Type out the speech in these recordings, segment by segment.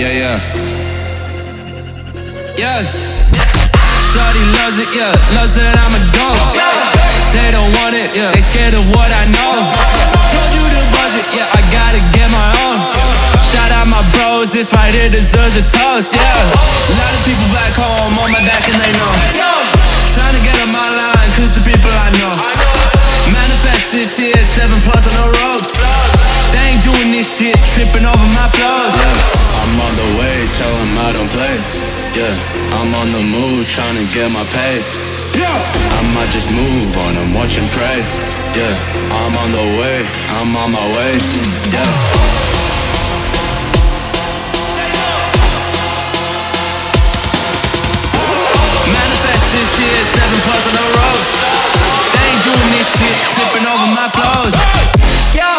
yeah. Yeah. Shawty loves it, yeah. Loves that I'm a dog. They don't want it, yeah. They scared of what I know. Told you the budget, yeah. I gotta get my own. Shout out my bros, this right here deserves a toast, yeah. A lot of people back home on my back and they know. Trying to get on my line, cause the people I know. Manifest this year, 7+ on the ropes. They ain't doing this shit, tripping over my flows. Yeah. I'm on the way, tell them I don't play. Yeah, I'm on the move, trying to get my pay. I might just move on and watch and pray. Yeah, I'm on the way, I'm on my way. Yeah. Manifest this year, 7+ on the ropes. They ain't doing this shit, tripping over my flows. Yeah.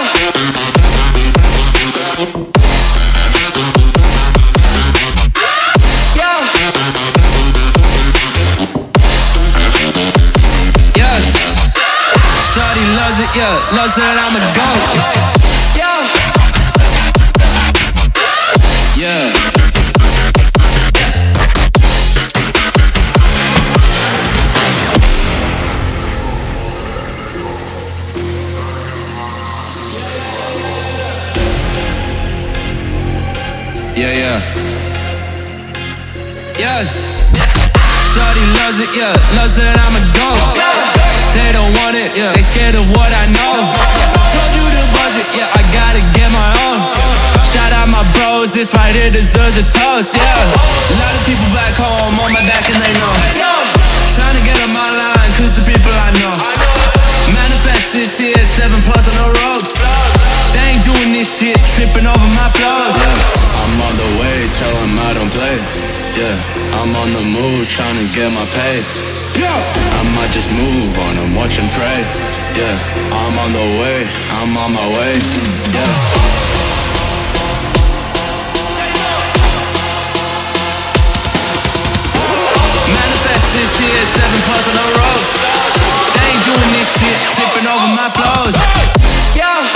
Shawty loves it, yeah, loves that I'm a goat. Yeah. Yeah. Shawty loves it, yeah, loves that I'm a goat. They don't want it, yeah. They scared of what I know. Told you the budget, yeah. I gotta get my own. Shout out my bros, this right here deserves a toast, yeah. A lot of people back home on my back and they know. Trying to get on my line, cause the people I know. Manifest this year, 7+ on the ropes. They ain't doing this shit, tripping over my flows. Yeah. I'm on the way, tell them I don't play. Yeah, I'm on the move, trying to get my pay. I might just move on and watch and pray. Yeah, I'm on the way, I'm on my way. Yeah. Manifest this year, 7+ on the ropes. They ain't doing this shit, tripping over my flows. Yeah.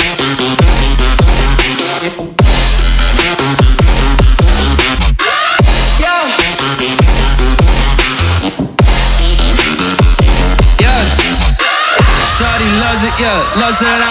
Shawty loves it, yeah, loves that